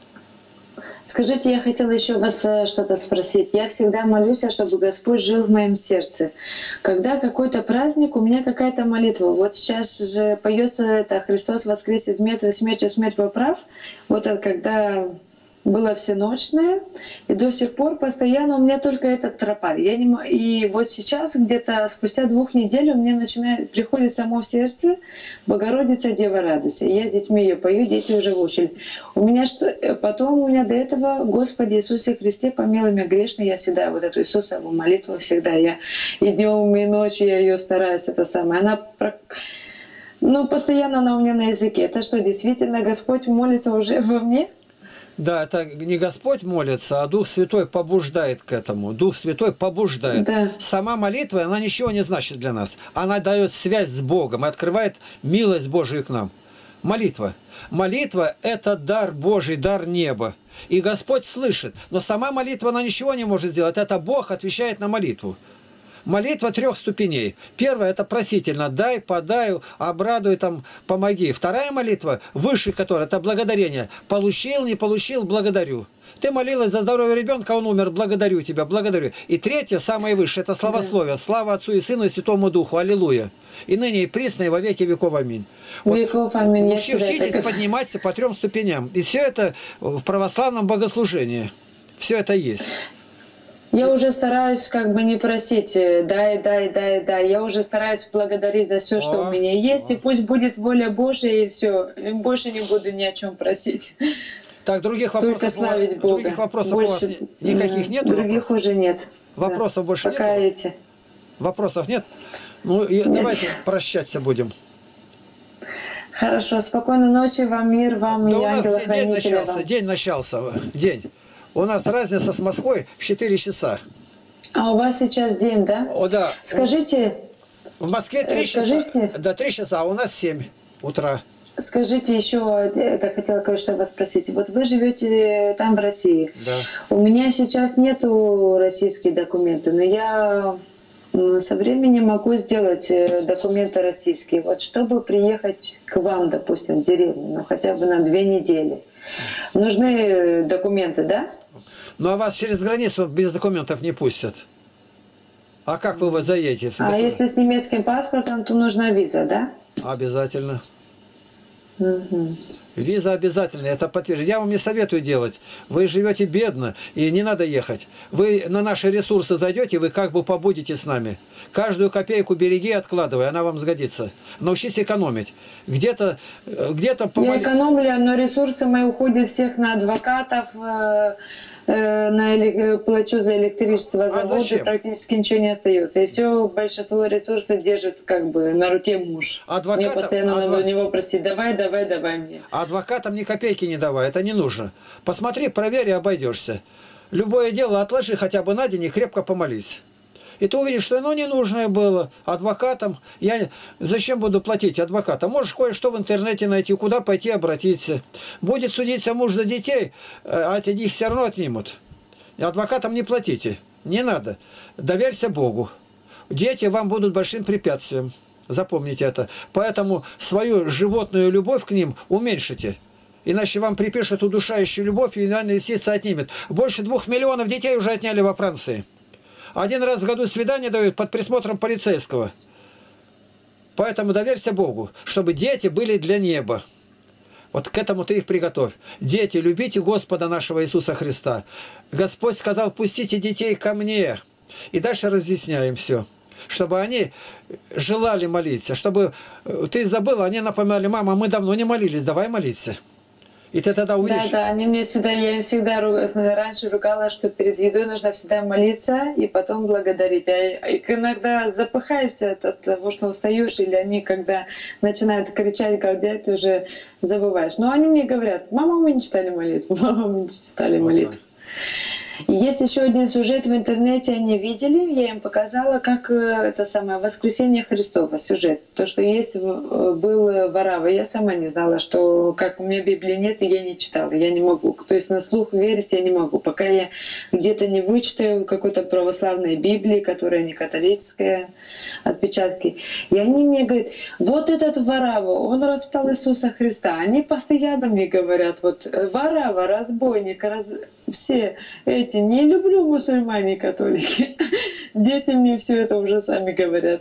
Скажите, я хотела еще вас э, что-то спросить. Я всегда молюсь, чтобы Господь жил в моем сердце. Когда какой-то праздник, у меня какая-то молитва. Вот сейчас же поется это «Христос воскрес из мертвых, смертью смерть поправ». Вот это когда было всеночное, и до сих пор постоянно у меня только этот тропарь. Я не, мо- и вот сейчас, где-то спустя двух недель, у меня начинает, приходит само в сердце «Богородица, Дева, радуйся». И я с детьми ее пою, дети уже выучили. У меня что, э, потом у меня до этого «Господи Иисусе Христе, помилуй меня грешно». Я всегда вот эту Иисусову молитву всегда, я и днем, и ночью я ее стараюсь, это самое. Она про- ну, постоянно она у меня на языке. Это что, действительно Господь молится уже во мне? Да, это не Господь молится, а Дух Святой побуждает к этому. Дух Святой побуждает. Да. Сама молитва, она ничего не значит для нас. Она дает связь с Богом и открывает милость Божию к нам. Молитва. Молитва – это дар Божий, дар неба. И Господь слышит. Но сама молитва, она ничего не может сделать. Это Бог отвечает на молитву. Молитва трех ступеней. Первая – это просительно. Дай, подай, обрадуй, там, помоги. Вторая молитва, выше которой, это благодарение. Получил, не получил, благодарю. Ты молилась за здоровье ребенка, он умер, благодарю тебя, благодарю. И третье, самое высшее, это славословие. Слава Отцу и Сыну и Святому Духу. Аллилуйя. И ныне и присно, и во веки веков. Аминь. Вот Веков, аминь. Я учи- всегда Учитесь так- подниматься по трем ступеням. И все это в православном богослужении. Все это есть. Я уже стараюсь как бы не просить э, дай, дай, дай, дай. Я уже стараюсь благодарить за все, что О, у меня есть, о. и пусть будет воля Божья, и все. Больше не буду ни о чем просить. Так, других вопросов, Только у вас- славить Бога. других вопросов у вас Больше, никаких да, нет? Других уже нет. Вопросов Да. больше Пока нет у вас? эти. Вопросов нет? Ну, и давайте прощаться будем. Хорошо. Спокойной ночи вам, мир вам Да и у нас день ангела-хранителя начался, вам. день начался, день. У нас разница с Москвой в четыре часа. А у вас сейчас день, да? О, да. Скажите, В Москве три э, часа. скажите. Да, три часа, а у нас семь утра. скажите еще, это хотела кое-что вас спросить. Вот вы живете там в России. Да. У меня сейчас нету российских документов, но я м, со временем могу сделать э, документы российские. Вот чтобы приехать к вам, допустим, в деревню, ну хотя бы на две недели. Нужны э, документы, да? Ну, а вас через границу без документов не пустят. А как вы вот заедете? в А Сингапур? если с немецким паспортом, то нужна виза, да? Обязательно. Мгм. Виза обязательно, это подтверждение. Я вам не советую делать. Вы живете бедно, и не надо ехать. Вы на наши ресурсы зайдете, вы как бы побудете с нами. Каждую копейку береги и откладывай, она вам сгодится. Научись экономить. Где-то где-то Я помоги- экономлю, но ресурсы мои уходят всех на адвокатов, э, э, на эле- плачу за электричество, за А воду, зачем? практически ничего не остается. И все, большинство ресурсов держит как бы на руке муж. Адвокатов- Мне постоянно надо адво- у него просить, давай, давай, давай мне. А адвокатам ни копейки не давай, это не нужно. Посмотри, проверь и обойдешься. Любое дело отложи хотя бы на день и крепко помолись. И ты увидишь, что оно ненужное было адвокатам. Я зачем буду платить адвоката? Можешь кое-что в интернете найти, куда пойти обратиться. Будет судиться муж за детей, а от них все равно отнимут. И адвокатам не платите. Не надо. Доверься Богу. Дети вам будут большим препятствием. Запомните это. Поэтому свою животную любовь к ним уменьшите. Иначе вам припишут удушающую любовь, и юстиция отнимет. Больше двух миллионов детей уже отняли во Франции. Один раз в году свидание дают под присмотром полицейского. Поэтому доверься Богу, чтобы дети были для неба. Вот к этому ты их приготовь. Дети, любите Господа нашего Иисуса Христа. Господь сказал, пустите детей ко мне. И дальше разъясняем все. Чтобы они желали молиться. Чтобы ты забыл, они напоминали, мама, мы давно не молились, давай молиться. И ты тогда увидишь... Да, да, они мне всегда, я им всегда раньше ругала, что перед едой нужно всегда молиться и потом благодарить. А иногда запыхаешься от того, что устаешь, или они, когда начинают кричать, галдеть, ты уже забываешь. Но они мне говорят, мама, мы не читали молитву, мама, мы не читали молитву. Есть еще один сюжет в интернете, они видели, я им показала, как это самое воскресение Христова, сюжет. То, что есть, был Варава. Я сама не знала, что как у меня Библии нет, и я не читала, я не могу. То есть на слух верить я не могу, пока я где-то не вычитаю какой-то православной Библии, которая не католическая, отпечатки. И они мне говорят, вот этот Варава, он распял Иисуса Христа. Они постоянно мне говорят, вот Варава, разбойник, раз... все эти, не люблю мусульмане, католики. Дети мне все это уже сами говорят.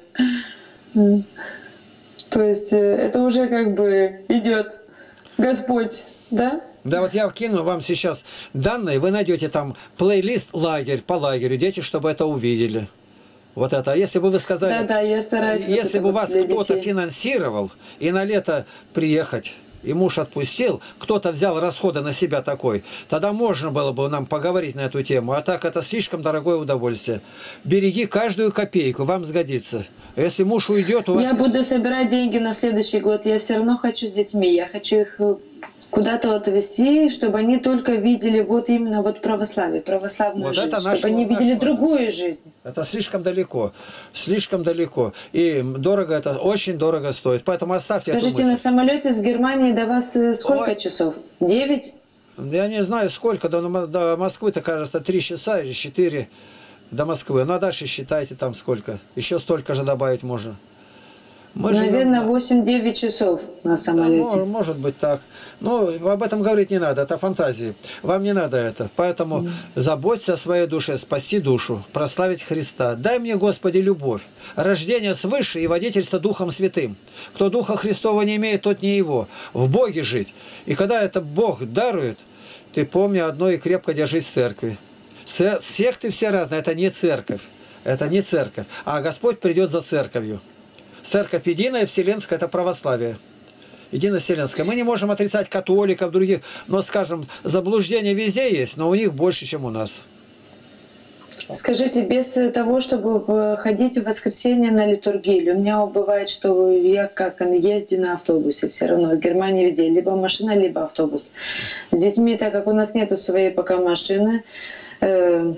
То есть это уже как бы идет Господь, да? Да, вот я вкину вам сейчас данные, вы найдете там плейлист «Лагерь» по лагерю, дети, чтобы это увидели. Вот это. Если бы вы сказали... Да, да, я стараюсь. Если бы вас кто-то финансировал и на лето приехать, и муж отпустил, кто-то взял расходы на себя такой, тогда можно было бы нам поговорить на эту тему. А так это слишком дорогое удовольствие. Береги каждую копейку, вам сгодится. Если муж уйдет, у вас... Я буду собирать деньги на следующий год. Я все равно хочу с детьми. Я хочу их куда-то отвезти, чтобы они только видели вот именно вот православие, православную вот жизнь, это чтобы наш, они наш видели план. другую жизнь. Это слишком далеко, слишком далеко. И дорого это, очень дорого стоит. Поэтому оставьте Скажите, эту мысль. на самолете с Германии до вас сколько Ой. часов? Девять? Я не знаю сколько, до, до Москвы-то, кажется, три часа или четыре до Москвы. Ну а дальше считайте там сколько. Еще столько же добавить можно. Мы Наверное, живем... восемь-девять часов на самолете. Да, может быть так. Но об этом говорить не надо, это фантазии. Вам не надо это. Поэтому mm. заботься о своей душе, спасти душу, прославить Христа. Дай мне, Господи, любовь, рождение свыше и водительство Духом Святым. Кто Духа Христова не имеет, тот не его. В Боге жить. И когда это Бог дарует, ты помни одно и крепко держись в церкви. Секты все разные, это не церковь. Это не церковь. А Господь придет за церковью. Церковь единая, вселенская, это православие. Единая вселенская. Мы не можем отрицать католиков, других, но, скажем, заблуждения везде есть, но у них больше, чем у нас. Скажите, без того, чтобы ходить в воскресенье на литургию, у меня бывает, что я как езжу на автобусе все равно, в Германии везде, либо машина, либо автобус. С детьми, так как у нас нету своей пока машины, э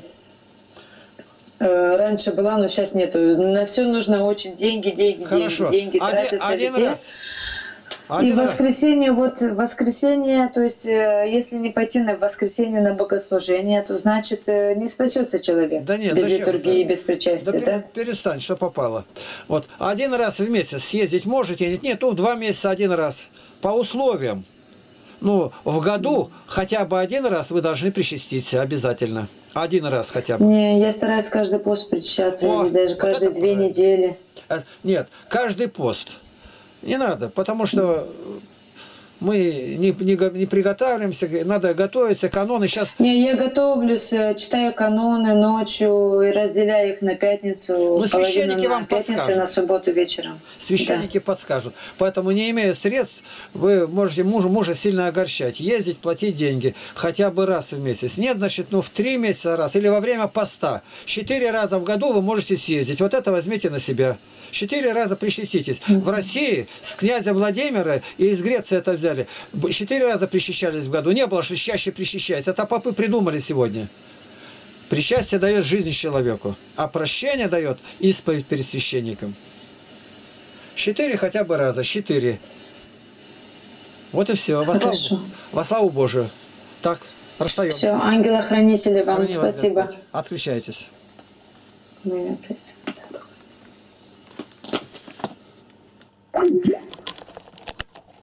раньше была, но сейчас нету. На все нужно очень деньги, деньги, Хорошо. деньги, деньги Один, тратятся один везде. Раз. И в воскресенье, вот воскресенье, то есть если не пойти на воскресенье на богослужение, то значит не спасется человек. Да нет, без зачем? литургии, Да. без причастия. Да, да? Перестань, что попало. Вот один раз в месяц съездить можете? Нет, нет, ну в два месяца один раз. По условиям. Ну, в году хотя бы один раз вы должны причаститься обязательно. Один раз хотя бы. Не, я стараюсь каждый пост причащаться, О, или даже вот каждые это две правильно. недели. Нет, каждый пост. Не надо, потому что мы не, не, не приготавливаемся, надо готовиться, каноны сейчас... Не, я готовлюсь, читаю каноны ночью и разделяю их на пятницу, ну, священники на вам пятницу подскажут. на субботу вечером. Священники да. подскажут. Поэтому, не имея средств, вы можете мужа, мужа сильно огорчать. Ездить, платить деньги хотя бы раз в месяц. Нет, значит, ну в три месяца раз или во время поста. Четыре раза в году вы можете съездить. Вот это возьмите на себя. Четыре раза причаститесь. В России с князя Владимира и из Греции это взяли. Четыре раза причащались в году. Не было, что чаще причащались. Это попы придумали сегодня. Причастие дает жизнь человеку, а прощение дает исповедь перед священником. Четыре хотя бы раза, четыре. Вот и все. Во славу, во славу Божию. Так, расстаемся. Все, ангела-хранители, вам Храни вас спасибо. Господь. Отключайтесь. Вы не остаетесь.